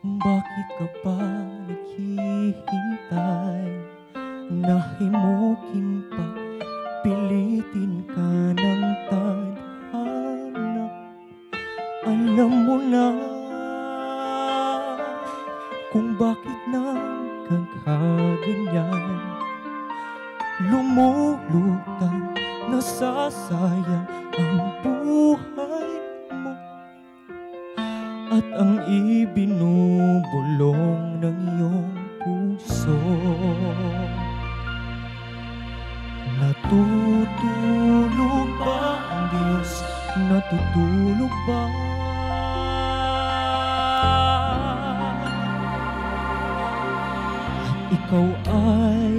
Bakit ka pa naghihintay? Nahimukin pa, pilitin ka ng tadhana. Alam mo na kung bakit nagkakaganyan. Lumulutang, nasasayang ang buhay mo at ang ibinubulong ng iyong puso. Natutulog ba ang Diyos? Natutulog ba? At ikaw ay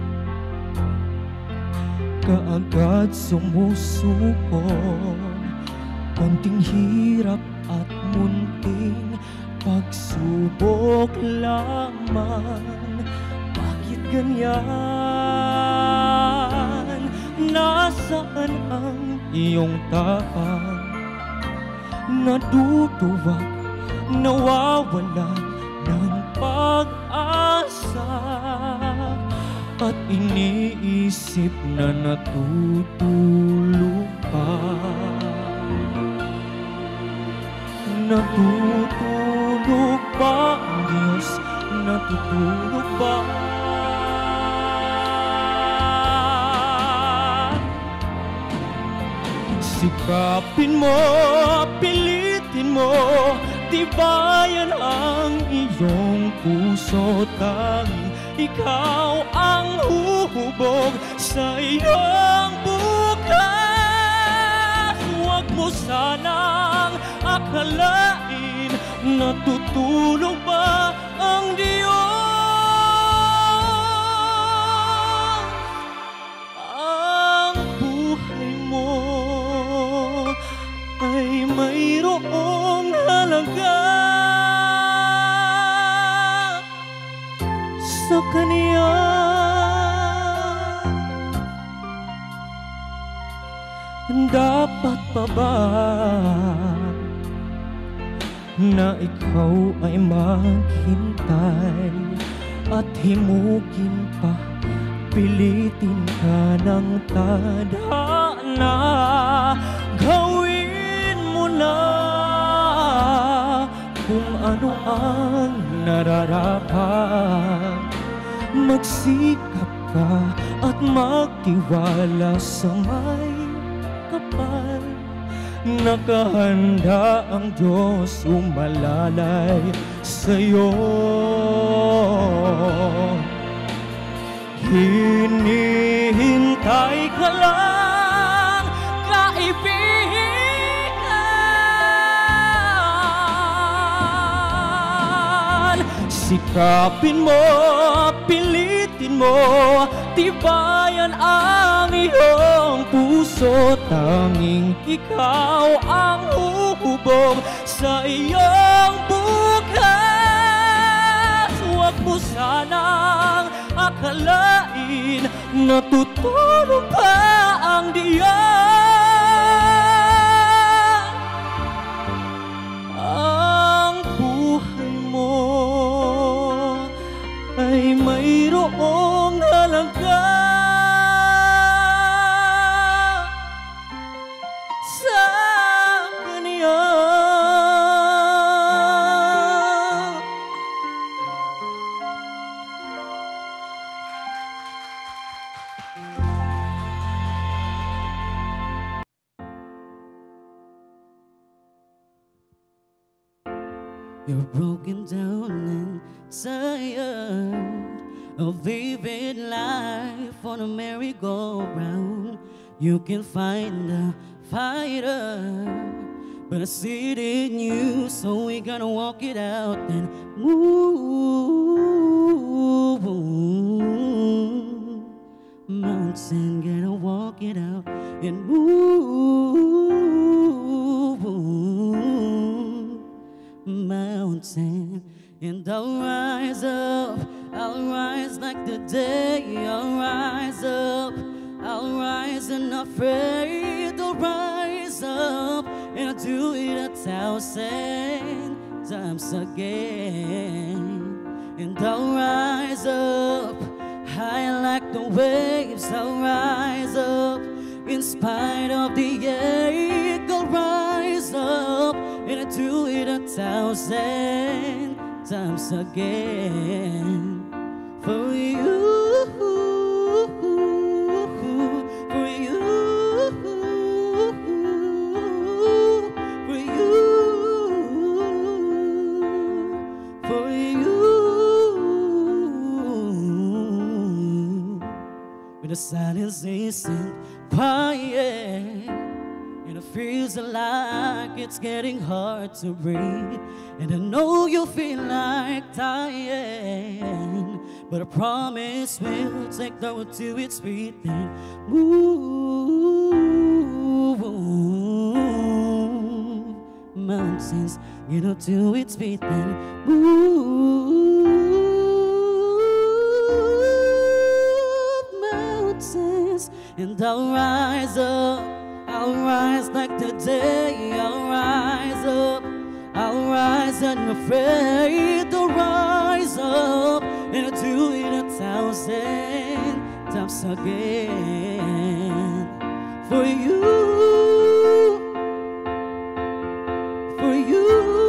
kaagad sumusuko. Konting hirap at munting pagsubok lamang. Bakit ganyan? Nasaan ang iyong tapang? Naduduwag, nawawala ng pag-asa, at iniisip na natutulog pa. Natutulog ba ang Diyos? Natutulog ba? Sikapin mo, pilitin mo, tibayan ang iyong puso. Tanging ikaw ang huhubog sa iyong bukas. Huwag mo sanang akalain, natutulog ba ang Diyos? Ang buhay mo ay mayroong halaga sa Kanya. Dapat pa ba na ikaw ay maghintay at himukin pa, pilitin ka ng tadhana? Gawin mo na kung ano ang nararapat. Magsikap ka at magtiwala sa may kapal. Nakahanda ang Diyos umalalay sa'yo. Hinihintay ka lang, kaibigan. Sikapin mo, pilitin mo, tibayan ang iyong puso. Tanging ikaw ang huhubog sa iyong bukas. Huwag mo sanang akalain, natutulog pa ang Diyos. Ang buhay mo ay mayroong halaga sa Kanya. You're broken down and tired of living life on a merry-go-round. You can find a fighter, but I see it in you, so we gotta walk it out and move. Mountain, gotta walk it out and move. Mountain, and I'll rise up, I'll rise like the day. I'll rise up, I'll rise and not afraid. I'll rise up and I'll do it 1,000 times again. And I'll rise up, high like the waves. I'll rise up, in spite of the ache. I'll rise up, and I'll do it 1,000 times again. For you, for you, for you, for you. When the silence isn't quiet, and it feels like it's getting hard to breathe, and I know you feel like dying, but I promise we'll take the road to its feet and move mountains, you know, to its feet and move mountains. And I'll rise up, I'll rise like the day. I'll rise up, I'll rise unafraid to rise up, and I'll do it 1,000 times again. For you, for you,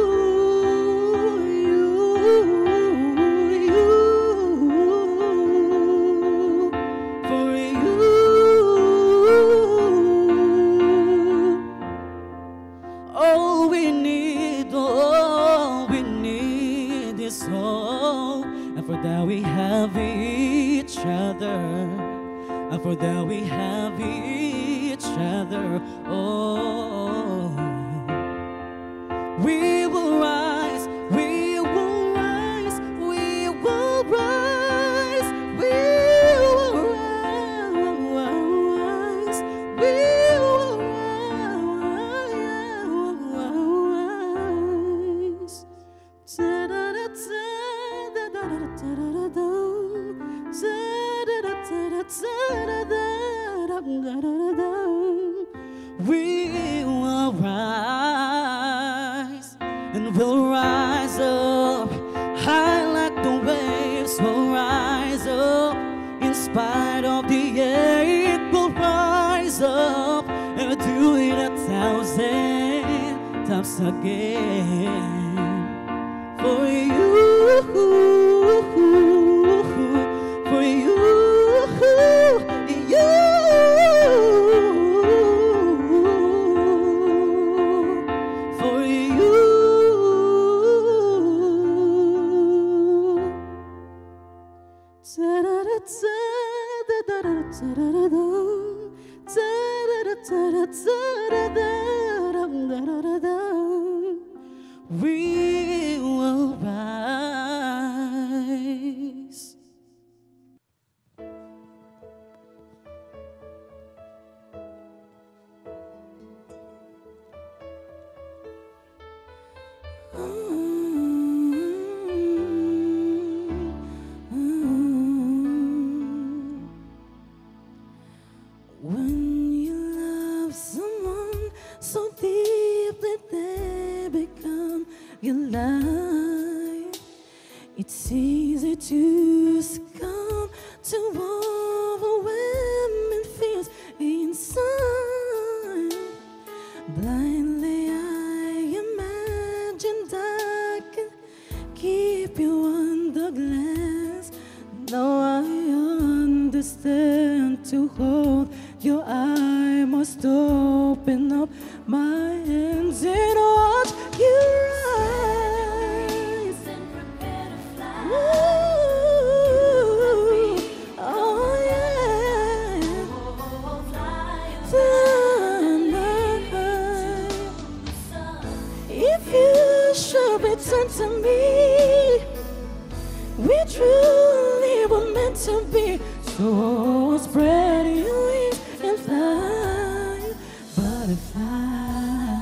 for you. All we need is hope, and for that we have each other, and for that we have each other. Oh, we will rise, we will rise, we will rise, we will rise, we will rise. We will rise, and we'll rise up, high like the waves. We'll rise up, in spite of the ache. We'll rise up, and we'll do it 1,000 times again. For you, for you, you. For you. We will rise. When you love someone so deeply they become your life, it's easy to succumb to overwhelming fears inside. Blindly I imagined I can keep you under glass. Now I understand, to hold your eye must open up my hands and watch you rise and prepare to fly. Ooh, oh yeah, fly high. If you should return to me, we truly were meant to be. So spread your wings and fly, butterfly.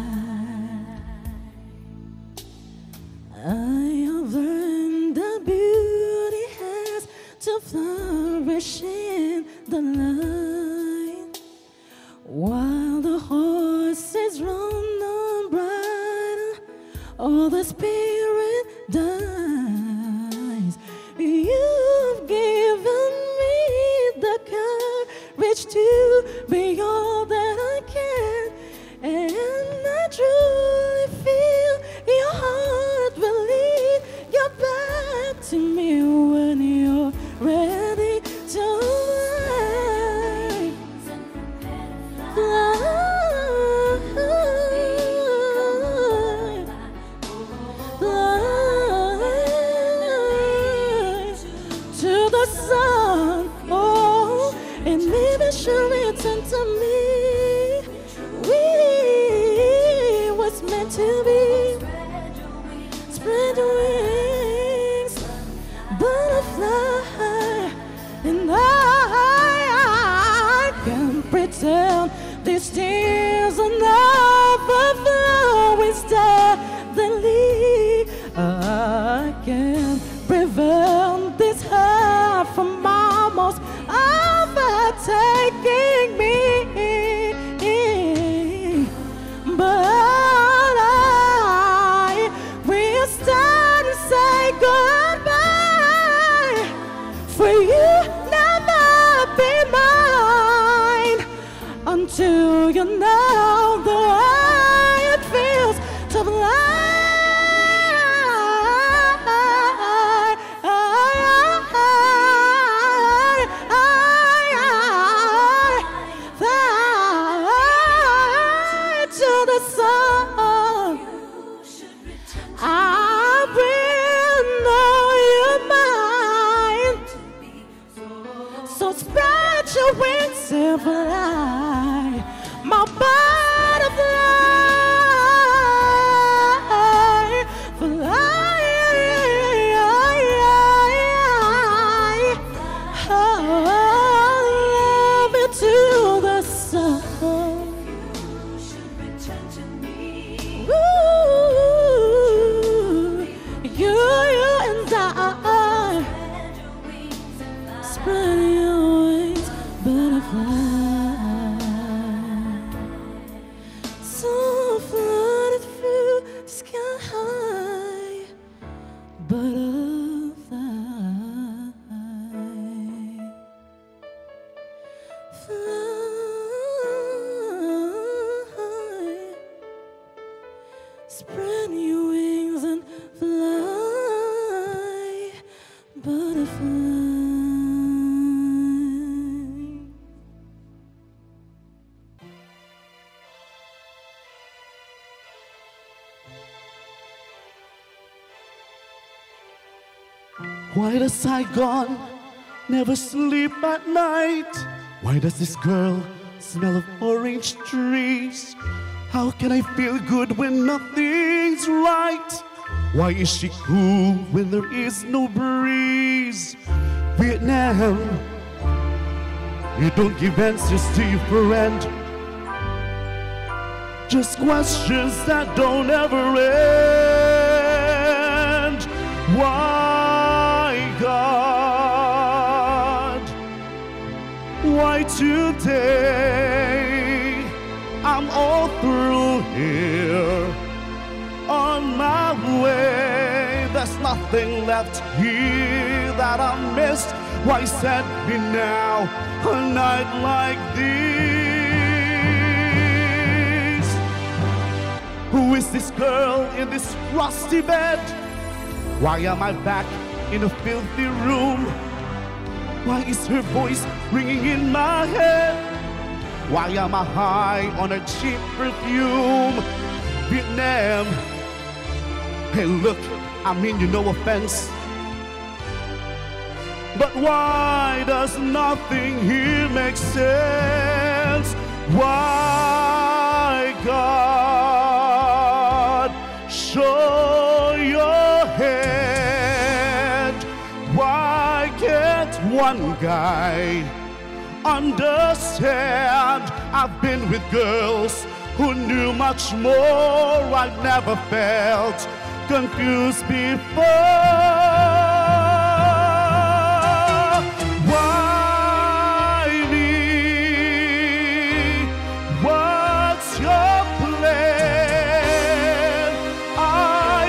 I have learned that beauty has to flourish in the light, while the horses run on brighter all the spirit dies. You've given me the courage to be all that I can, and I truly feel your heart will lead you back to me when you're ready to fly. She'll return to me. We was meant to be. Spread your wings, butterfly, and I can pretend these tears are never flowing steadily. I can prevent this heart from almost overtaking me, but I will stand and say goodbye, for you never be mine until you know the way it feels to fly. Wings and fly, my butterfly, fly, I love you to the sun. Ooh, you and I, spread your wings, butterfly, so floated through the sky high, butterfly, fly, spread your wings and fly, butterfly. Why does Saigon never sleep at night? Why does this girl smell of orange trees? How can I feel good when nothing's right? Why is she cool when there is no breeze? Vietnam, you don't give answers to your friend. Just questions that don't ever end. Why, God? Why today? I'm all through here, on my way. There's nothing left here that I missed. Why send me now a night like this? Who is this girl in this rusty bed? Why am I back in a filthy room? Why is her voice ringing in my head? Why am I high on a cheap perfume? Vietnam, hey look, I mean you no offense, but why does nothing here make sense? Why, God, show your hand? Why can't one guy understand? I've been with girls who knew much more. I've never felt confused before. Why me? What's your plan? I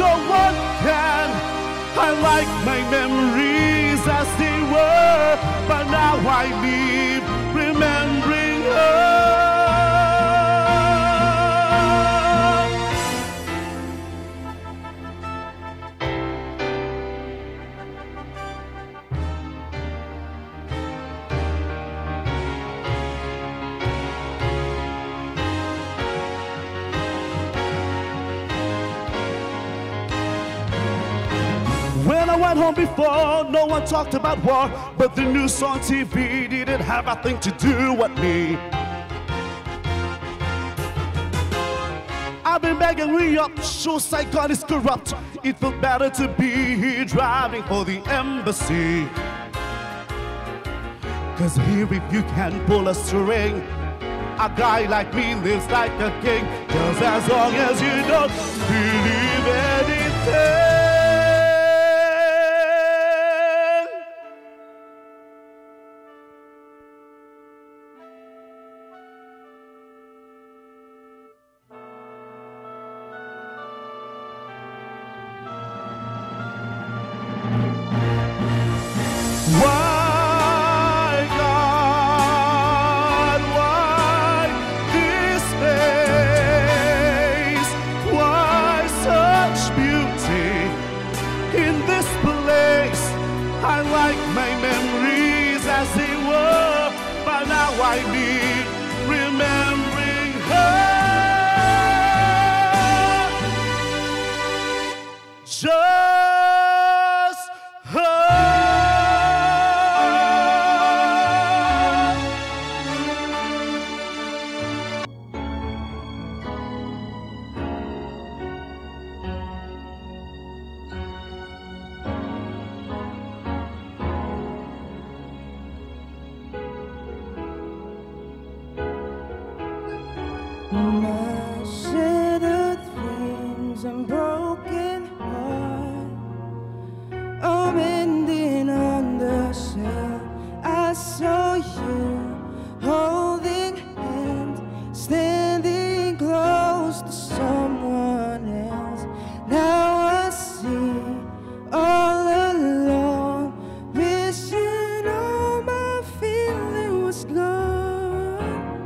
no one can. I like my memories as they were, but now I live remembering her. When I went home before, no one talked about war, but the news on TV didn't have a thing to do with me. I've been begging re-up, sure Saigon is corrupt. It felt better to be here driving for the embassy. Cause here if you can pull a string, a guy like me lives like a king. Cause as long as you don't believe anything. I live remembering her. Just her. My shattered dreams and broken heart, oh, bending on the shell. I saw you holding hands, standing close to someone else. Now I see all alone, wishing all my feeling was gone.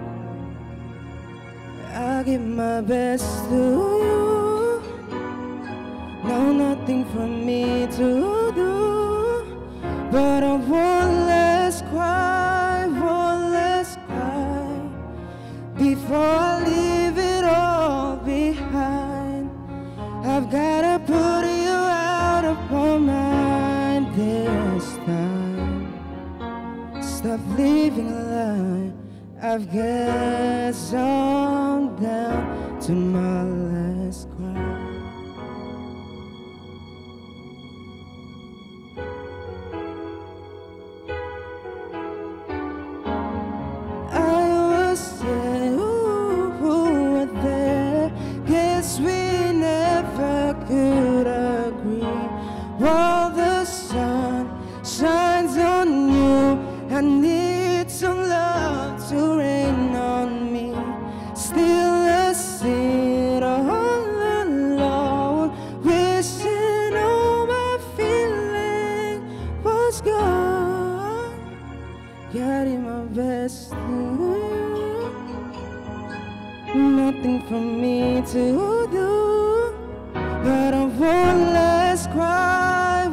I give my best to you, no, nothing for me to do, but I won't less cry, before I leave it all behind. I've gotta put you out of my mind this time. Stop living a lie. I've guessed on down to my last cry. I was there, who were there? Guess we never could agree. While the sun shines on you, I need some love to rain on me. Still I sit all alone, wishing all my feeling was gone. Getting my best to you, nothing for me to do, but I won't less cry,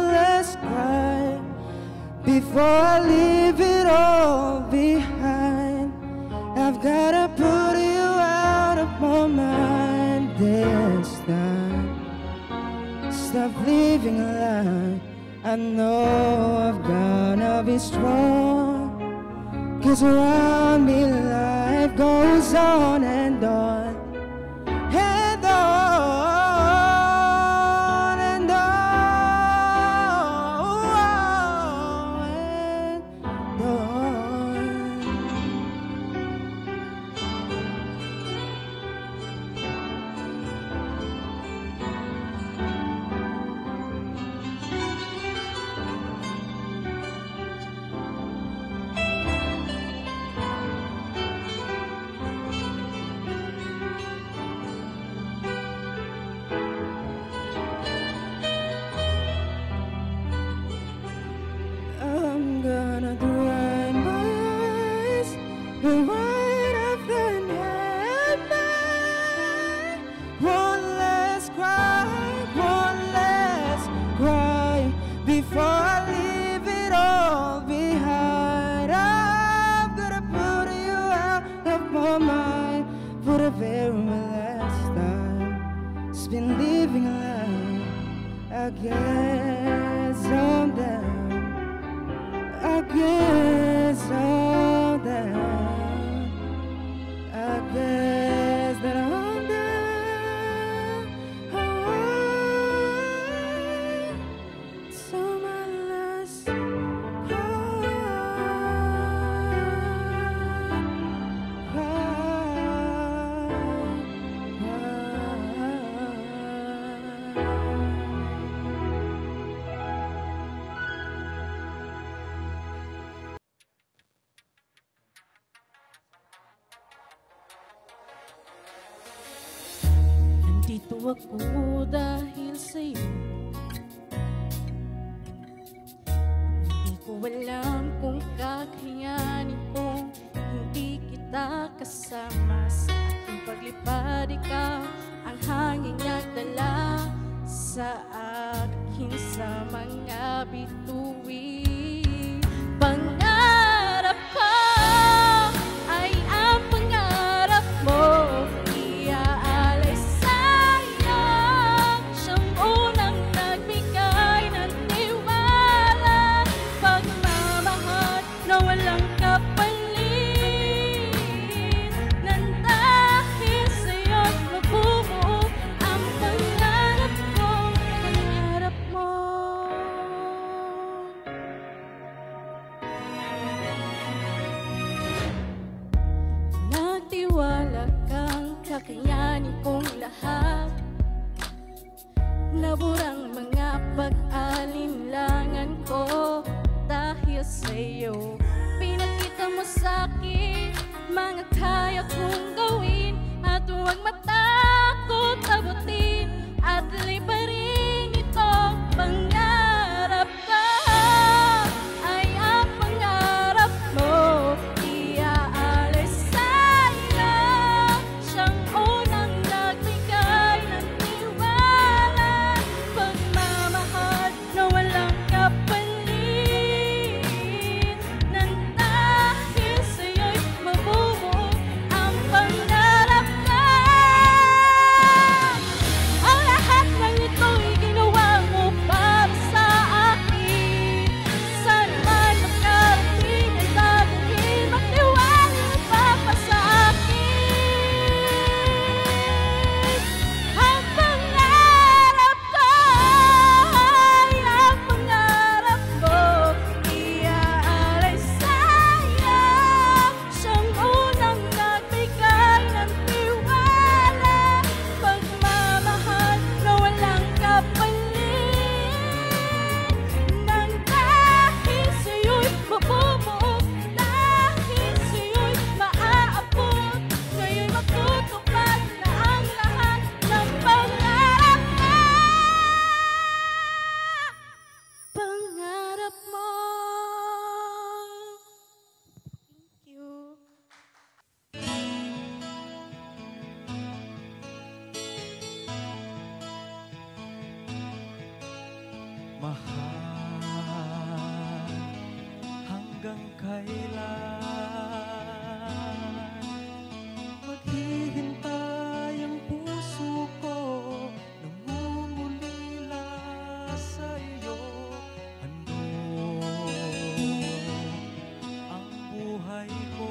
before I leave it all behind. I've gotta put you out of my mind this time. Stop living a lie. I know I've gotta be strong, 'cause around me life goes on and on and on and on and on. having love. I guess I'm down. I guess I'm down. I guess that I'm down. So my last Nandito ako dahil sa'yo. Hindi ko alam kung kakayanin kung hindi kita kasama. Sa aking paglipad, ikaw ang hanging nagdala sa akin sa mga bituin. Pangarap ko ay ang pangarap mo. Iaalay sa'yo siyang unang nagbigay ng tiwala. Pagmamahal na walang kapalit. Nang dahil sa'yo't mabubuo ang pangarap ko, pangarap mo. Nagtiwala kang kakayanin kong lahat. Naburang mga pag-alinlangan ko dahil sa'yo. Pinakita mo sa'kin mga kaya kong gawin. At huwag matakot abutin at liparin ito. Pangarap ko ay ang pangarap mo. Iaalay sa'yo siyang unang nagbigay ng tiwala. Pagmamahal na walang kapalit. Nang dahil sa'yo'y mabubuo ang pangarap ko. Ang lahat ng ito'y ginawa mo para sa akin. Saan man makarating ay dadalhin, magtiwala pa sa akin. Ang pangarap ko ay ang pangarap mo. Iaalay sa'yo siyang unang nagbigay ng tiwala. Pagmamahal na walang kapalit. Nang dahil sa'yo'y mabubuo, dahil sa'yo'y maaabot, ngayon'y matutupad na ang lahat ng pangarap mo. Pangarap mo. Thank you. Mahal, hanggang kailan maghihintay ang puso ko, nangungulila sa iyo. Handog ang buhay ko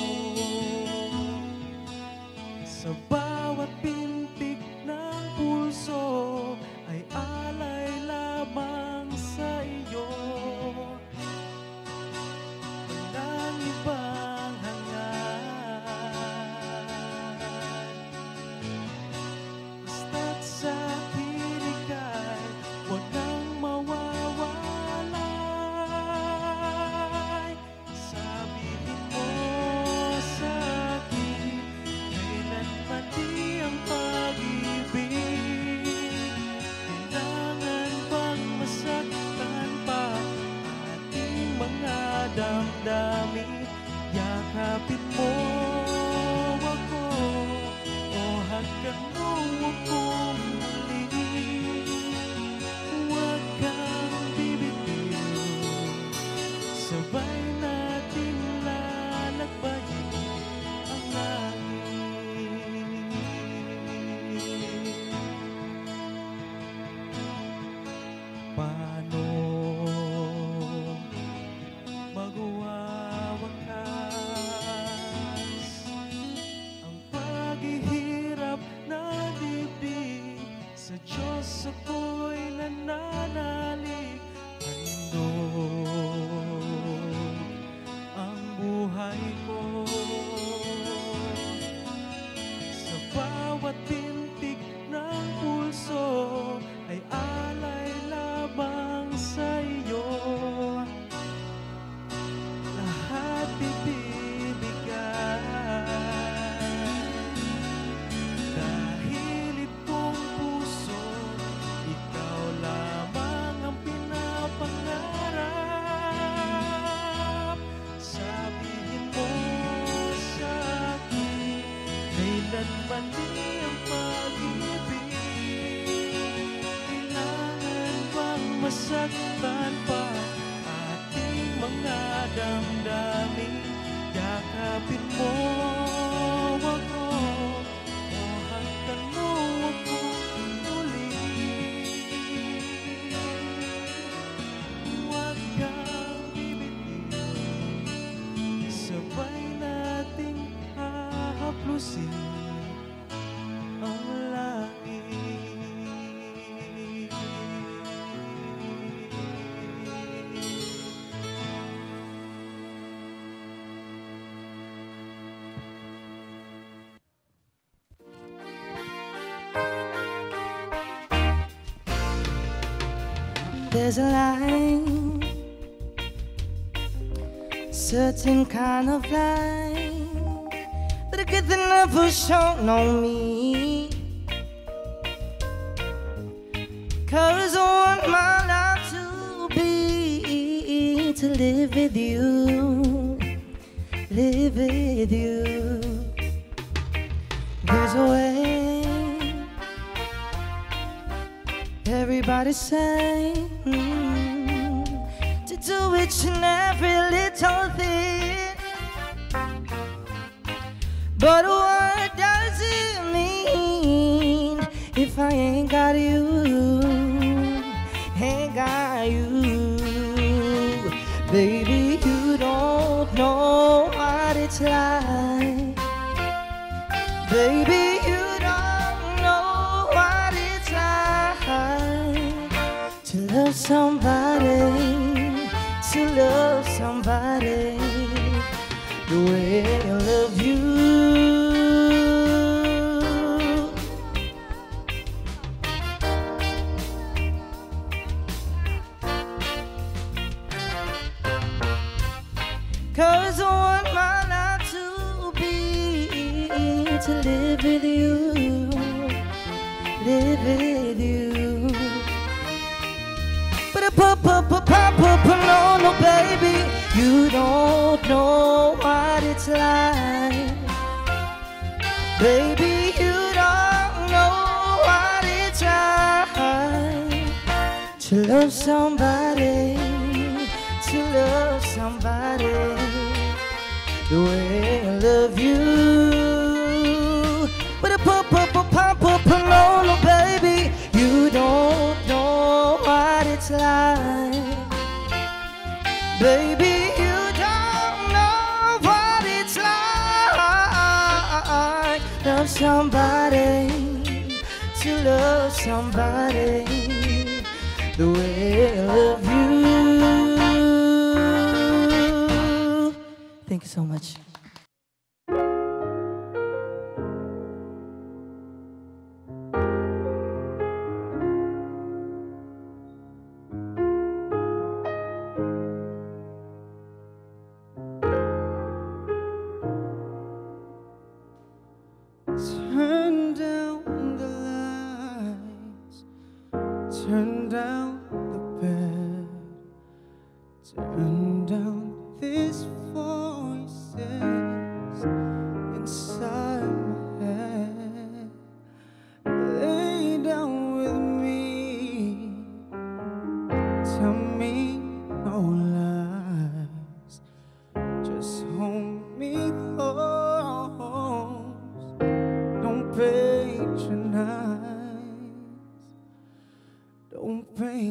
sa bawat pintig ng pulso ay alay lamang sa iyo. Walang ibang hangat. Basta't sa akin ika'y walang mawawalay. Sabihin mo sa akin, kailanman di ang pag-ibig. Kailangan bang masaktan pa ating mga damdamin? Yakapin mo ako o hanggang mo akong muli. Huwag kang bibitiw, sabay nating lalakbayin ang langit. masaktan pa ating mga damdamin. Yakapin mo ako o hagkan mo ako muli. Huwag kang bibitiw, sabay nating hahaplusin ang langit. There's a line, certain kind of line, that I get the never shown on me. 'Cause I want my life to be, to live with you, live with you. There's a way, everybody say, to do each and every little thing. But what does it mean if I ain't got you, ain't got you? Baby, you don't know what it's like. Baby, you don't know what it's like to love somebody, to love somebody the way I love you. 'Cause I want my life to be, to live with you, live with you. But no, baby, you don't know what it's like. Baby, you don't know what it's like to love somebody, to love somebody the way I love you. But no, baby, you don't know what it's like. Baby, you don't know what it's like. Love somebody, to love somebody the way I love you. Thank you so much. Turn down the lights, turn down the bed, turn down these voices inside my head. Lay down with me, tell me no lies, just hold me close. Don't patronize, don't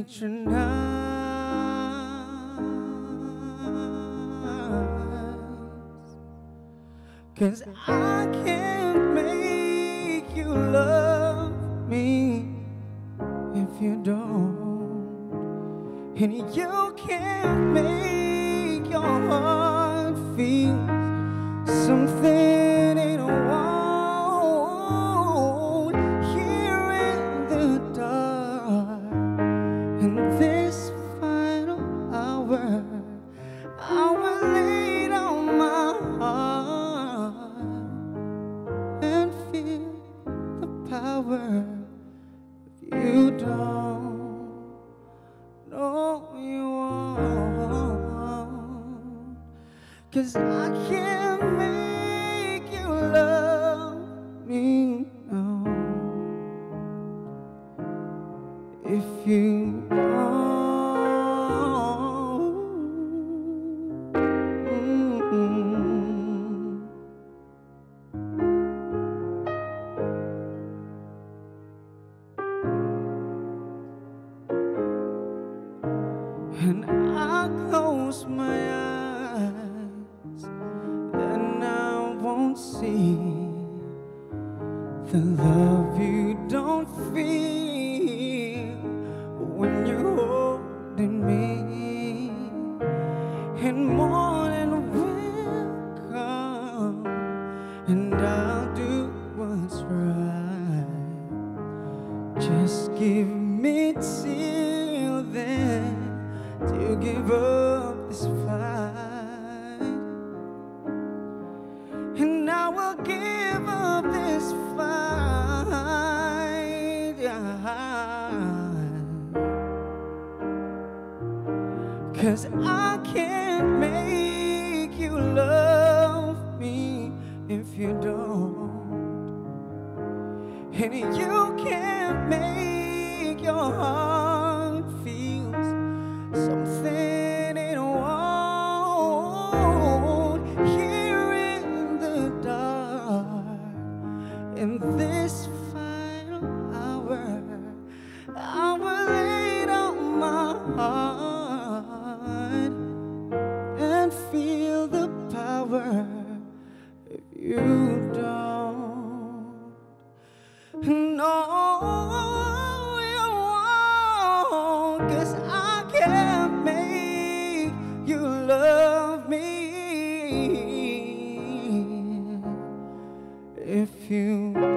patronize, 'cause I can't make you love me if you don't, and you can't make your heart feel something it won't. Here in the dark, in this final hour, I will lay down my heart and feel the power. If you don't know you won't, 'cause I can't make you love me now if you don't. and I close my eyes, then I won't see the love you don't feel when you're holding me. And morning will come, and I'll do what's right. Just give me till then to give up this fight, and I will give up this fight, yeah. 'Cause I can't make you love me if you don't, and you can't make your heart feel something it won't. Here in the dark, in this final hour, I will lay down my heart and feel the power if you don't. No, you won't, 'cause I can't make you love me if you don't.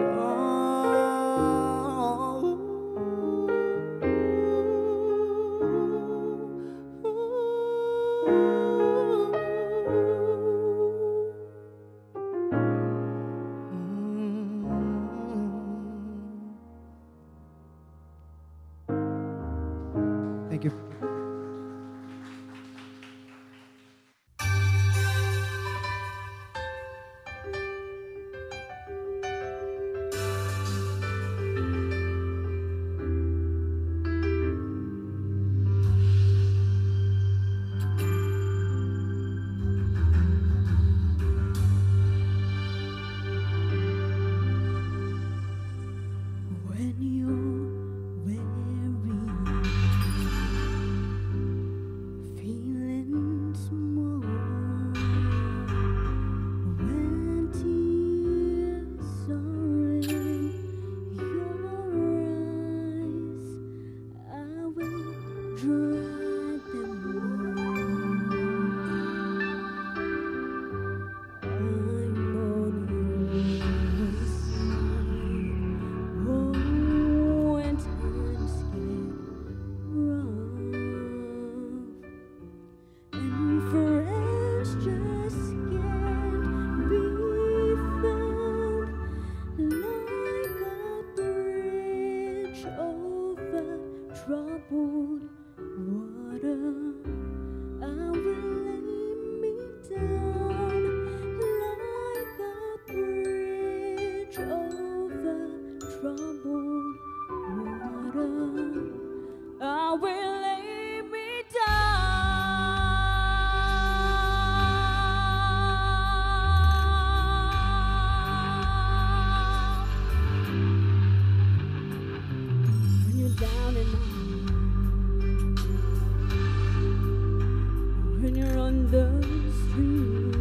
Thank you. When you're weary, feeling small, when tears are in your eyes, I will dry them all. I'm on your side. Oh, when times get rough and friends just can't be found, like a bridge over troubled water, I will lay me down like a bridge over troubled water. I will lay me down. When you're down and out, when you're on the street,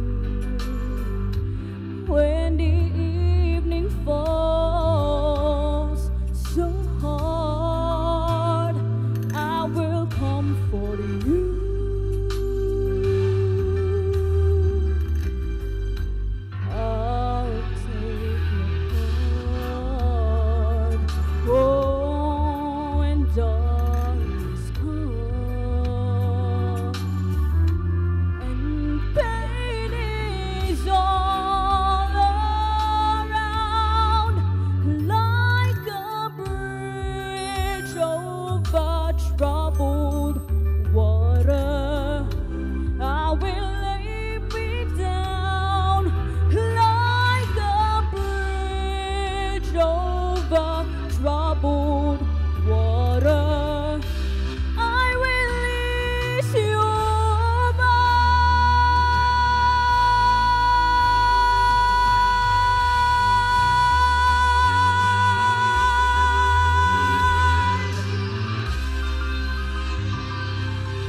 when the evening falls so hard, I will comfort you. I'll take your heart. Oh, when darkness comes and pain is all around, like a bridge over troubled water, I will lay me down like a bridge over troubled water. I will ease your mind.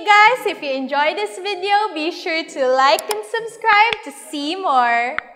guys, if you enjoyed this video, be sure to like and subscribe to see more.